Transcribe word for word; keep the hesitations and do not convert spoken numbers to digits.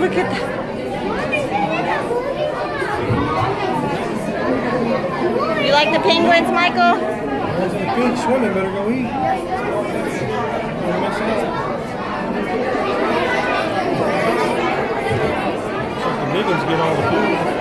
Look at that. You like the penguins, Michael? There's the pig swimming. Better go eat. Don't miss out. So the big ones get all the food.